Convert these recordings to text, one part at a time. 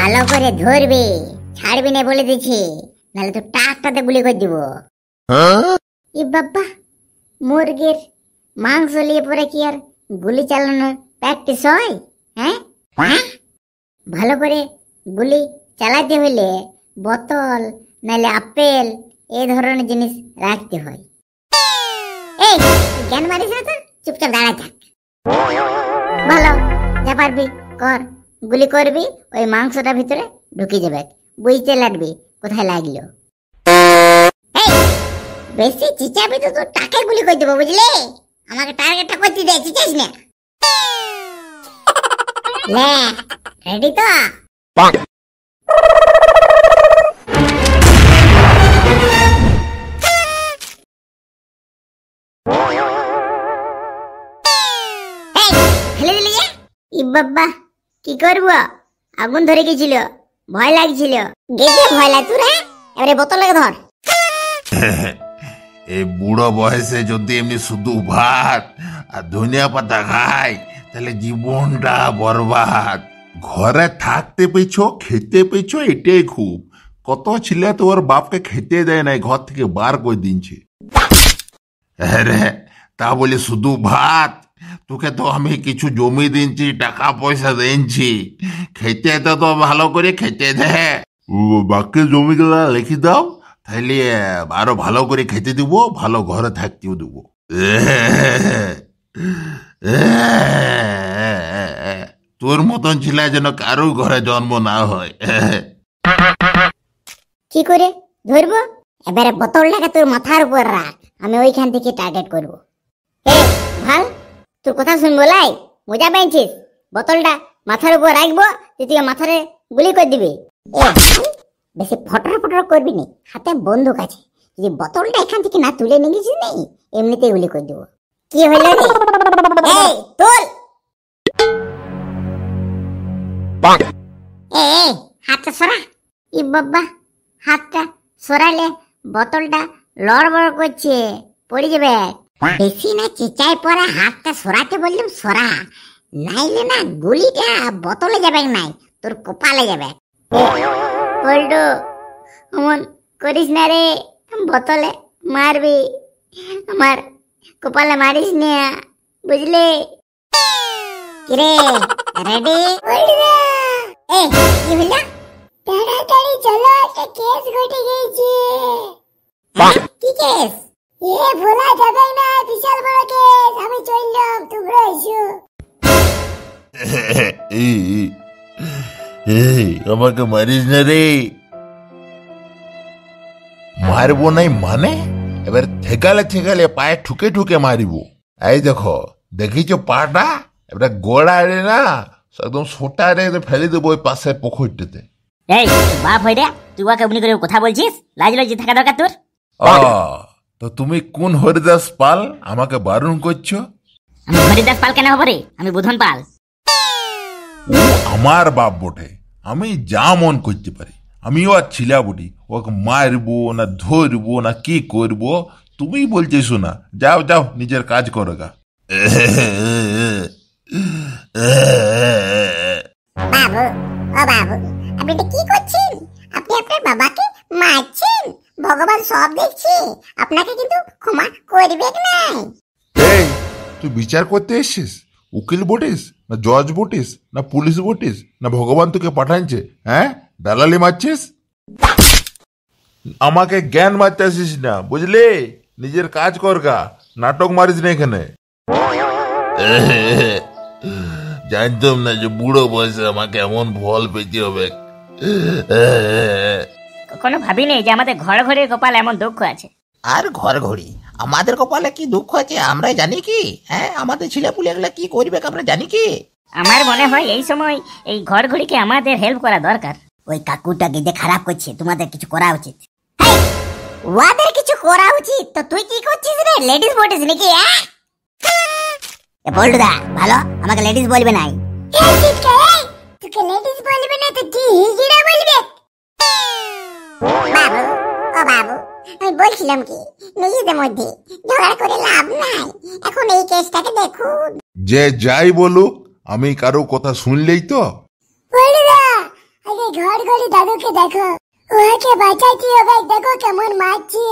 ভালো করে ধরবি, ছাড়বি না বলে দিছি, নাহলে তো টাকটাতে গুলি করে দিব। ই বাবা, মুরগির মাংস নিয়ে পরে কি আর গুলি চালানোর প্র্যাকটিস হয়? হ্যাঁ, ভালো করে গুলি চালাতে হইলে বোতল নাহলে আপেল এই ধরনের জিনিস রাখতে হয়। এই জ্ঞান মারিস না তো, চুপচাপ দাঁড়ায় থাক। ভালো, যা পারবি কর, গুলি করবি, ওই মাংসটা ভিতরে ঢুকে যাবে, বুঝতে লাগবি কোথায় লাগলো। এই বেশি চিচাবি তো তোর টাকায় গুলি করে দেবো, বুঝলি? আমাকে টার্গেটটা করতে দে, চিচাস না। লে রেডি তো? বাবা কি করব, আগুন ধরে গেছিল, ভয় লাগছিল। গেছে ভয় লাগ তোরা, এবারে বোতলে ধর। এই বুড়ো বয়সে যদি এমনি শুধু ভাত আর ধনিয়া পাতা খায় তাহলে জীবনটা বরবাদ। ঘরে থাকতে পেছো, খেতে পেছো, এটাই খুব। কত ছেলে তো ওর বাপকে খেতে দেয় নাই, ঘর থেকে বার করে দিনছে। আরে তা বলে শুধু ভাত? তোকে তো আমি কিছু জমি দিনছি, টাকা পয়সা দিনছি, খেতে তো ভালো করে খেতে দে। বাকি জমিগুলা লিখে দাও, তাহলে আরো ভালো করে খেতে দিব, ভালো ঘরে থাকতেও দিব। তোর মতন ছেলে যেন কারো ঘরে জন্ম না হয়। কি করে ধরবো? এবারে বোতলটাকে তোর মাথার উপর রাখ, আমি ওইখান থেকে টার্গেট করবো। ভাল, তোর কথা শুনবো লাই, মজা পাইছিস? বোতলটা মাথার উপর রাখবো, তুই মাথারে গুলি করে দিবি। বেশি ফটর ফটর করবি নি, হাতে বন্দুক আছে। যদি বোতলটা এখান থেকে না তুলে নিয়ে গেছিস নেই, এমনিতেই গুলি করে দেবো। কি হইল রে? এই তোল, হাতটা সরা। ই বাবা, হাতটা সরাইলে বোতলটা লড়বড় করছে, পড়ে যাবে। বেশি না চেঁচাই পরে হাতটা সরাতে বললাম, সরা, নাইলে না গুলিটা বোতলে যাবে, নাই তোর কপালে যাবে। পল্টু, অমন করিস না রে, বোতলে মারবি, আমার কপালে মারিস না, বুঝলি? কিরে রেডি? এই কি হলো? তাড়াতাড়ি চলো, একটা কেস ঘটে গেছে। কি কেস? ভোলা যাবে না, বিশাল বড় কেস। আমি চললাম, তোমরা এসো। আমাকে মারিস না রে। মারবো নাই মানে? এবার ঠেকালে ঠেকালে পায়ে ঠুকে ঠুকে মারিব। এই দেখো, দেখিছ পাটা? এবার গোড়া রে না, একদম সোটা রে ফেলে দেবো ওই পাশে পুকুরটাতে। এই বাপ হই রে, তুই ওকে এমনি করে কথা বলছিস? লাজ লজ্জা থাকা দরকার তোর। তো তুমি কোন হরিদাস পাল আমাকে বারণ করছো? আমি হরিদাস পাল কেন হবো রে? আমি বুধন পাল। ও আমার বাপ বটে, আমি যা মন করতে পারি। আমিও আর ছিলা বটি, ওকে মারবো না ধরবো না কি করবো তুমি বলছিস না। যাও যাও, নিজের কাজ করো গা। বাবু, ও বাবু, আপনি এটা কি করছেন? আপনি আপনার বাবাকে মারছেন। ভগবান সব দেখছে, আপনাকে কিন্তু ক্ষমা করবে না। এই তুই বিচার করতে এসছিস? উকিল বটিস না জজ বটিস না পুলিশ বটিস না ভগবান তোকে পাঠাইছে? হ্যাঁ, দালালি মারছিস? আমাকে জ্ঞান মারতে আসিস না, বুঝলি? নিজের কাজ কর গা, নাটক মারিস না এখানে। জানতাম না যে বুড়ো বয়সে আমাকে এমন ফল পেতে হবে। কখনো ভাবিনি যে আমাদের ঘর ঘরের কপাল এমন দুঃখ আছে। আর ঘর ঘড়ি আমাদের কপালে কি দুঃখ আছে আমরা জানি কি? হ্যাঁ, আমাদের ছেলেপুলে এগুলা কি করবে আমরা জানি কি? আমার মনে হয় এই সময় এই ঘর ঘড়িকে আমাদের হেল্প করা দরকার। ওই কাকুটাকে যে খারাপ করছে, তোমাদের কিছু করা উচিত। ওদের কিছু করা উচিত তো তুই কি করছিস রে? লেডিস বটিস নাকি? বলদা ভালো, আমাকে লেডিস বলবে নাই। তোকে লেডিস বলবে না তো কি হিজড়া বলবে? বাবু, ও বাবু, আমি বলছিলাম কি, নিজেদের মধ্যে ঝগড়া করে লাভ নাই। এখন এই কেসটাকে দেখুন। যে যাই বলুক, আমি কারো কথা শুনলেই তো বলদা, আগে ঘর ঘরে দাদুকে দেখো, ওকে বাঁচাইতে হবে, দেখো কেমন মারছে।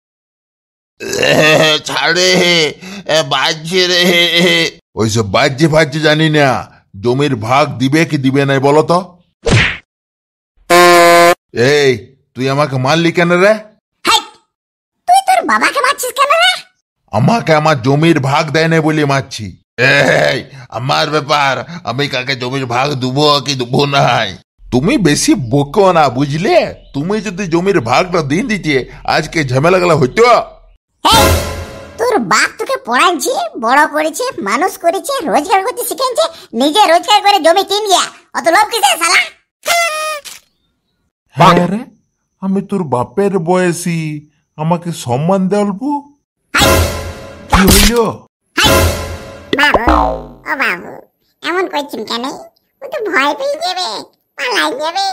ছাড়ে, বাজছে রে। ওইসব বাজছে ফাজছে জানি না, জমির ভাগ দিবে কি দিবে না বলো তো। এই তুই আমাকে মারলি কেন রে? তুই তোর বাবাকে মারছিস কেন রে? আমাকে আমার জমির ভাগ দেয় না বলে মারছি। এই আমার ব্যাপার, আমি কাকে জমির ভাগ দেবো কি দেবো নাই। তুমি বেশি বকো না বুঝলে, তুমি যদি জমির ভাগটা দিন দিতে আজকে ঝামেলা গেলা হইতো। তোর বাপ তোকে পড়াইছে, বড় করেছে, মানুষ করেছে, রোজগার করতে শিখেছে, নিজে রোজগার করে জমি কিন গিয়া, অত লোভ কিসের শালা? হ্যাঁ রে, আমি তোর বাপের বয়সী, আমাকে সম্মান দে অল্প। কি হইল? বাবু, ও বাবু, এমন করছেন কেন? ও তো ভয় পেয়ে যাবে, পালাই যাবে।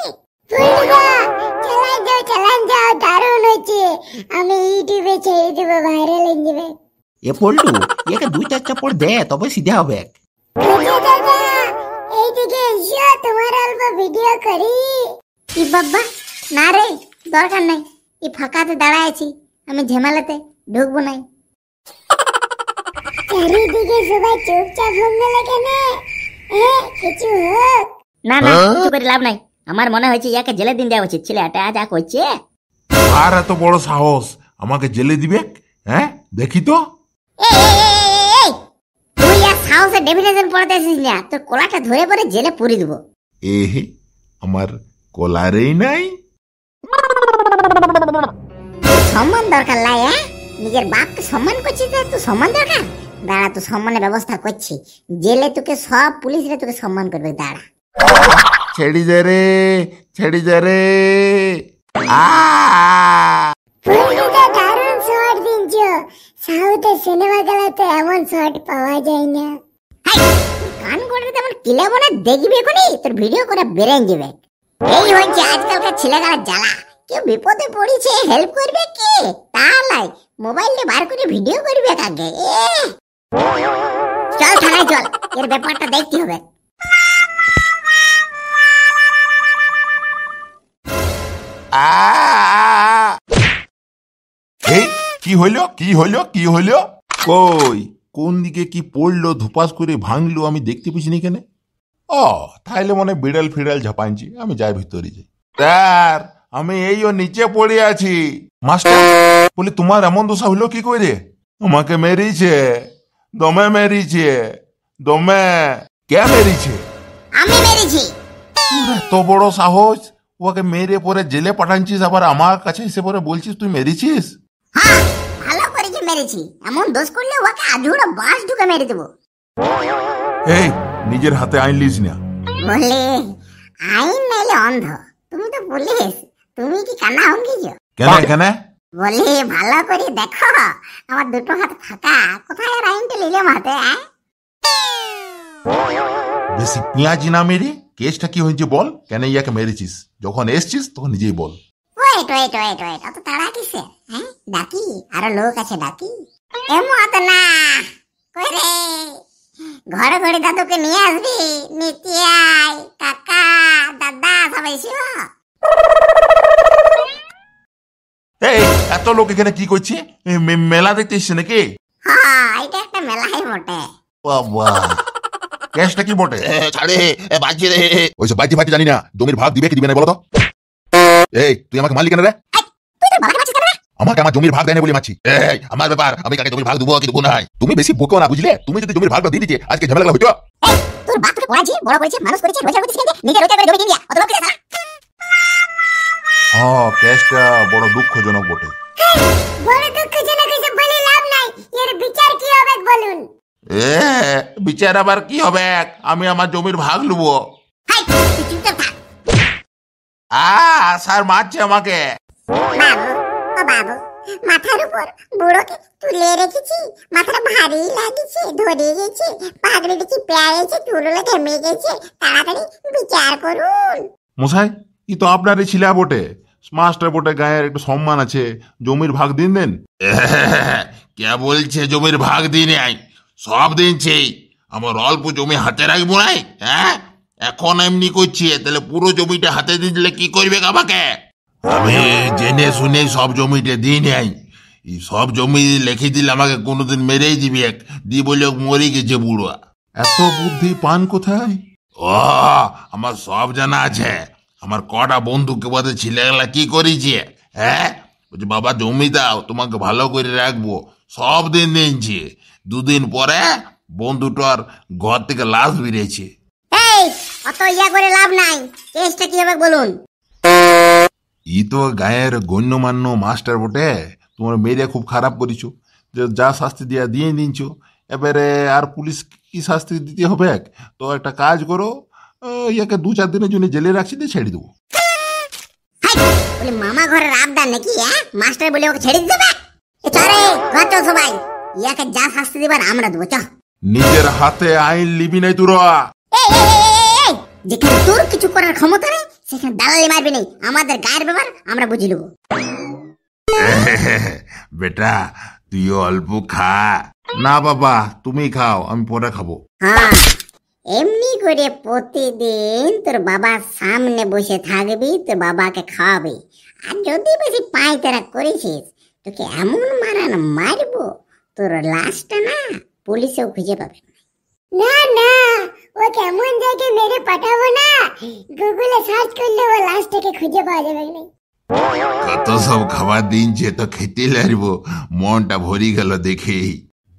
চালান যাও, দারুণ হচ্ছে। আমি ইউটিউবে ছেড়ে দেবো, ভাইরাল হয়ে যাবে। এ পল্টু, একে 2-4 চাপড় দে, তবে সিধা হবে। দাদা, এইদিকে এসো, তোমার অল্প ভিডিও করি। কি বাবা, না রে, দরকার নাই। এই ফাঁকাতে দাঁড়ায় আছি, আমি ঝামেলাতে ঢুকবো নাই। চারিদিকে সবাই চুপচাপ হয়ে গেল কেন? কিছু হোক না না, কিছু করে লাভ নাই। আমার মনে হয়েছে ইয়াকে জেলে দিন দেওয়া উচিত। ছেলেটা যা করছে। আর এত বড় সাহস, আমাকে জেলে দিবে? হ্যাঁ দেখি তো। তুই আর সাহসে ডেফিনেশন পড়তে আসিস না, তোর কলাটা ধরে পরে জেলে পুরি দেবো। এহে, আমার কলারেই নাই। সম্মান দরকার লাই, নিজের বাপকে সম্মান করছিস, তুই সম্মান দরকার। দাঁড়া, তুই সম্মানের ব্যবস্থা করছি। জেলে তোকে সব পুলিশরা তোকে সম্মান করবে, দাঁড়া। ছেড়ি দে রে, ছেড়ি দে রে। দারুণ শর্ট দিনছো, সাউথের সিনেমা গুলোতে এমন শর্ট পাওয়া যায় না। গান করে তেমন কিলাবো না, দেখবি এখনই তোর ভিডিও করে বেরেন যাবে। এই হচ্ছে আজকালকার ছেলেগুলা জ্বালা। কেউ বিপদে পড়েছে, হেল্প করবে কে? তাহলে মোবাইলে বার করে ভিডিও করবে কাকে? চল থানায় চল, এর ব্যাপারটা দেখতে হবে। এই কি হইলো, কি হইলো, কি হইলো? কই কোন দিকে কি পড়লো, ধুপাস করে ভাঙলো, আমি দেখতে পেয়েছি না কেন? ও তাইলে মনে বিড়াল ফিড়াল ঝাপাইছি, আমি যাই ভিতরে যাই। স্যার, আমি এইও নিচে পড়ে আছি। মাস্টার বলে তোমার এমন দশা হইলো কি করে? আমাকে মেরিছে, দমে মেরিছে, দমে। কে মেরিছে? আমি মেরেছি। এত বড় সাহস, ওকে মেরে পরে জেলে পাঠাচ্ছিস, আবার আমার কাছে এসে পরে বলছিস তুই মেরেছিস? হ্যাঁ, ভালো করেছি, মেরেছি। এমন দোষ করলে ওকে আধুরা বাঁশ ঢুকে মেরে দেবো। এই নিজের হাতে আইন লিস না। বলে আইন নাইলে অন্ধ। তুমি তো পুলিশ, তুমি কি কানা হঙ্গিছ? কেন কেন? বলে ভালো করে দেখো, আমার দুটো হাত ফাঁকা, কোথায় আর আইনটা নিলাম হাতে? বেশি পেঁয়াজি না মেরে কেসটা কি হয়েছে বল, কেন ইয়াকে মেরেছিস? যখন এসছিস তখন নিজেই বল। ওয়েট, অত তাড়া কিসে? ডাকি, আরো লোক আছে, ডাকি। এমত না করে ঘরে ঘরে দাদুকে নিয়ে আসবি। নিতিয়াই, কাকা, দাদা সবাই এসো। এই এত লোক এখানে কি করছে? মেলা দেখতে এসছে নাকি? হ্যাঁ, এটা একটা মেলাই বটে। বাবা, কেসটা কি বটে? ছাড়ে, বাজছে রে। ওইসব বাজি ফাজি জানি না, জমির ভাগ দিবে কি দিবে না বলো তো। এই তুই আমাকে মারলি কেন রে? তুই তোর বাবাকে মারছিস কেন রে? আমাকে আমার জমির ভাগ দেয় না বলে মারছি। এই আমার ব্যাপার, আমি কাকে জমির ভাগ দেবো কি দেবো নাই। তুমি বেশি বকো না বুঝলে, তুমি যদি জমির ভাগটা দিয়ে দিতে আজকে ঝামেলা হইতো। তোর বাপ তোকে পড়াইছে, বড় করেছে, মানুষ করেছে, রোজগার করতে শিখেছে, নিজে রোজগার করে জমি কিন গিয়া, অত লোক কিসের? হ্যাঁ, কেসটা বড় দুঃখজনক বটে। বড় দুঃখজনক এসব বলে লাভ নাই, এর বিচার কি হবে বলুন? বিচার আবার কি হবে? আমি আমার জমির ভাগ লুবো। হাই, তুই চুপচাপ থাক। স্যার মারছে আমাকে। বাবু, ও বাবু, মাথার উপর বুড়োকে তুলে রেখেছি, মাথাটা ভারী লাগছে, ধরে গেছে, পাগড়িটা কি পেয়েছে, চুলগুলো ঘেমে গেছে, তাড়াতাড়ি বিচার করুন। মশাই, ই তো আপনারই ছিলা বটে, মাস্টার বটে, গায়ের একটু সম্মান আছে, জমির ভাগ দিন দেন। কে বলছে জমির ভাগ দিন? সব দিনছে, আমার অল্প জমি হাতে রাখবো নাই? হ্যাঁ, এখন এমনি করছে, তাহলে পুরো জমিটা হাতে দিয়ে দিলে কি করবে আমাকে? আমি জেনে শুনে সব জমিটা দিই নাই। এই সব জমি লিখে দিলে আমাকে কোনোদিন মেরেই দিবি, এক দি বলে মরে গেছে বুড়ো। এত বুদ্ধি পান কোথায়? ও, আমার সব জানা আছে। আমার কটা বন্ধুকে বাদে ছেলেগুলা কি করেছে, হ্যাঁ বলছে বাবা জমি দাও, তোমাকে ভালো করে রাখবো। সব দিন দিনছে, দুদিন পরে বন্ধুটার ঘর থেকে লাশ বেরিয়েছে। এই অত ইয়া করে লাভ নাই, কেসটা কি হবে বলুন? ই তো গায়ের গণ্যমান্য মাস্টার বটে, তোমার মেয়েরা খুব খারাপ করিছো, যে যা শাস্তি দিয়া দিয়ে দিনছো। এবারে আর পুলিশ কি শাস্তি দিতে হবে? তো একটা কাজ করো, ইয়াকে 2-4 দিনের জন্য জেলে রাখছি, দিয়ে ছেড়ে দেবো। বলে মামা ঘরের আবদার নাকি? মাস্টার বলে ওকে ছেড়ে দিতে? চলে ঘর চল সবাই, ইয়াকে যা শাস্তি দিবার আমরা দেবো। চ, নিজের হাতে আইন লিবি নাই তোরা। যেখানে তোর কিছু করার ক্ষমতা নেই সেখানে দালালি মারবি নেই। আমাদের গায়ের ব্যাপার আমরা বুঝি নেবো। বেটা তুইও অল্প খা। না বাবা তুমি খাও, আমি পরে খাবো। হ্যাঁ, এমনি করে প্রতিদিন তোর বাবার সামনে বসে থাকবি, তোর বাবাকে খাওয়াবি। আর যদি বেশি পায়তারা করেছিস তোকে এমন মারান মারবো, তোর লাশটা না পুলিশেও খুঁজে পাবে না। না, ও কেমন জায়গায় মেরে পাঠাবো না, গুগলে সার্চ করলে ও লাশটাকে খুঁজে পাওয়া যাবে না। কত সব খাবার দিনছে, তো খেতে লাগবো, মনটা ভরি গেল দেখেই।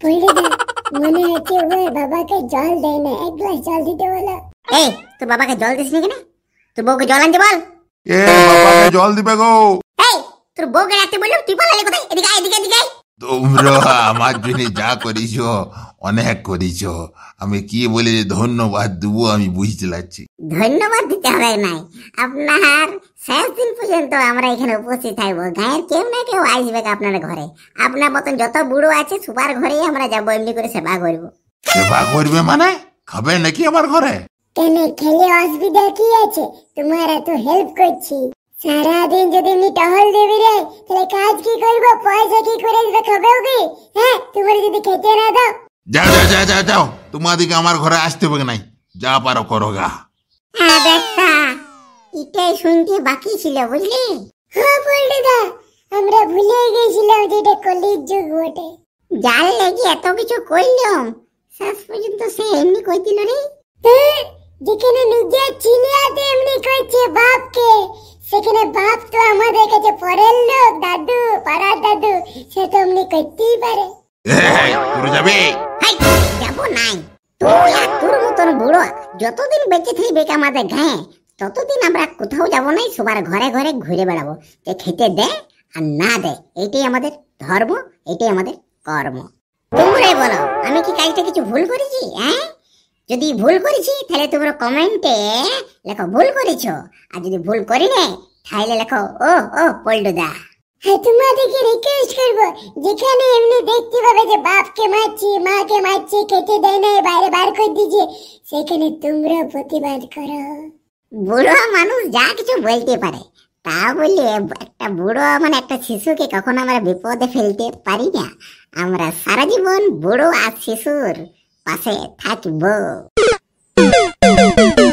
মনে হচ্ছে ওই বাবাকে জল দেয় না, এক গ্লাস জল দিতে বলো। এই তোর বাবাকে জল দিস না কেন? তোর বউকে জল আনতে বল। এ বাবাকে জল দিবে গো। এই তোর বউকে রাখতে বললাম, তুই পালালি কোথায়? এদিকে আয়, এদিকে এদিকে। তোমরা আমার জন্য যা করিস অনেক করিস, আমি কি বলে ধন্যবাদ দেবো আমি বুঝতে পারছি। ধন্যবাদ দিতে হবে নাই, আপনার শেষ দিন পর্যন্ত আমরা এখানে উপস্থিত থাকবো। গায়ের কেউ না কেউ আসবে আপনার ঘরে। আপনার মতন যত বুড়ো আছে সবার ঘরেই আমরা যাবো, এমনি করে সেবা করবো। সেবা করবে মানে খাবে নাকি আমার ঘরে? কেন, খেলে অসুবিধা কি আছে? তোমার এত হেল্প করছি, সারাদিন যদি আমি টহল দেবি রে, তাহলে কাজ কি করবো, পয়সা কি করে আসবে, খাবেও কি? হ্যাঁ, তোমার যদি খেতে না দাও। যাও যাও যাও যাও যাও, তোমাদিকে আমার ঘরে আসতে হবে নাই, যা পারো করো গা। হ্যাঁ দেখা, এটাই শুনতে বাকি ছিল বুঝলি? হ্যাঁ পল্টুদা, আমরা ভুলে গেছিলাম যে এটা কলির যুগ বটে। জাল লেগে এত কিছু করলাম, শেষ পর্যন্ত সে এমনি কই দিল রে। যেখানে নিজে চিনিয়াতে এমনি কইছে বাপকে, সেখানে বাপ তো আমাদের কাছে পরের লোক, দাদু, পাড়ার দাদু, সে তো এমনি করতেই পারে। তোরা যাবে? যাবো নাই, তুই আর তোর মতন বুড়ো যতদিন বেঁচে থাকবে আমাদের গায়ে, ততদিন আমরা কোথাও যাবো নাই, সবার ঘরে ঘরে ঘুরে বেড়াবো। যে খেতে দে আর না দে, এটাই আমাদের ধর্ম, এটাই আমাদের কর্ম। তোমরাই বলো, আমি কি কাজটা কিছু ভুল করেছি? হ্যাঁ, যদি ভুল করেছি তাহলে তোমরা কমেন্টে লেখো ভুল করেছো, আর যদি ভুল করি না তাহলে লেখো ও ও পল্টুদা। হ্যাঁ, তোমাদেরকে রিকোয়েস্ট করবো, যেখানে এমনি দেখতে পাবে যে বাপকে মারছি, মাকে মারছি, খেতে দেয় না, বাইরে বার করে দিচ্ছে, সেখানে তোমরা প্রতিবাদ করো। বুড়ো মানুষ যা কিছু বলতে পারে, তা বলে একটা বুড়ো মানে একটা শিশুকে কখনো আমরা বিপদে ফেলতে পারি না। আমরা সারা জীবন বুড়ো আর শিশুর পাশে থাকবো।